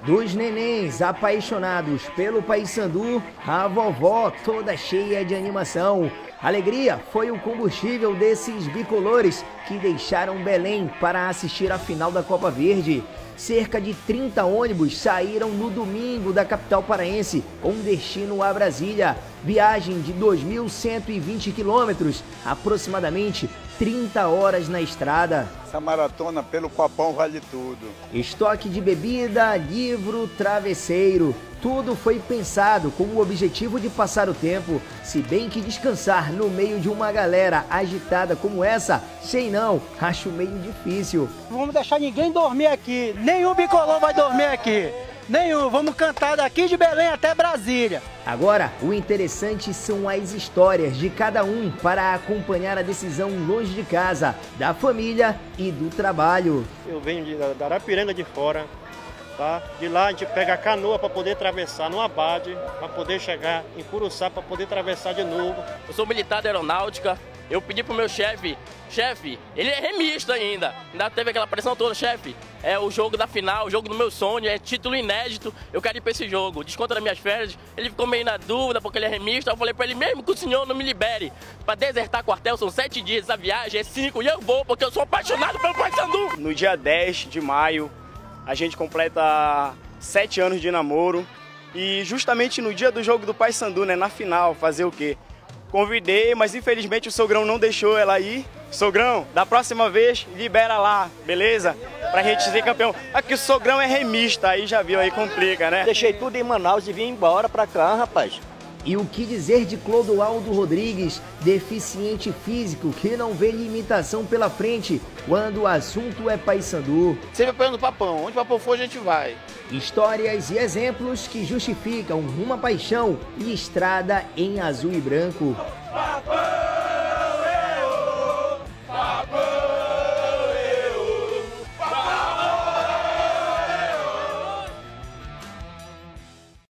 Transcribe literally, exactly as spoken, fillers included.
Dos nenéns apaixonados pelo Paysandu, a vovó toda cheia de animação. Alegria foi o combustível desses bicolores que deixaram Belém para assistir a final da Copa Verde. Cerca de trinta ônibus saíram no domingo da capital paraense, com destino a Brasília. Viagem de dois mil cento e vinte quilômetros, aproximadamente trinta horas na estrada. Essa maratona pelo copão vale tudo. Estoque de bebida, livro, travesseiro. Tudo foi pensado com o objetivo de passar o tempo, se bem que descansar no meio de uma galera agitada como essa, sei não, acho meio difícil. Não vamos deixar ninguém dormir aqui, nenhum bicolor vai dormir aqui, nenhum, vamos cantar daqui de Belém até Brasília. Agora, o interessante são as histórias de cada um para acompanhar a decisão longe de casa, da família e do trabalho. Eu venho de, da Arapiranga de fora. Tá? De lá a gente pega a canoa para poder atravessar no Abade, para poder chegar em Curuçá, para poder atravessar de novo. Eu sou militar da aeronáutica, eu pedi pro meu chefe, chefe, ele é remista ainda, ainda teve aquela pressão toda, chefe, é o jogo da final, o jogo do meu sonho, é título inédito, eu quero ir pra esse jogo, desconto das minhas férias. Ele ficou meio na dúvida porque ele é remista, eu falei pra ele mesmo que o senhor não me libere, pra desertar quartel são sete dias, a viagem é cinco e eu vou porque eu sou apaixonado pelo Paysandu. No dia dez de maio, a gente completa sete anos de namoro e justamente no dia do jogo do Paysandu, né, na final, fazer o quê? Convidei, mas infelizmente o sogrão não deixou ela ir. Sogrão, da próxima vez, libera lá, beleza? Pra gente ser campeão. Aqui o sogrão é remista, aí já viu, aí complica, né? Deixei tudo em Manaus e vim embora pra cá, rapaz. E o que dizer de Clodoaldo Rodrigues, deficiente físico que não vê limitação pela frente quando o assunto é Paysandu? Sempre apoiando o Papão, onde o Papão for a gente vai. Histórias e exemplos que justificam uma paixão e estrada em azul e branco.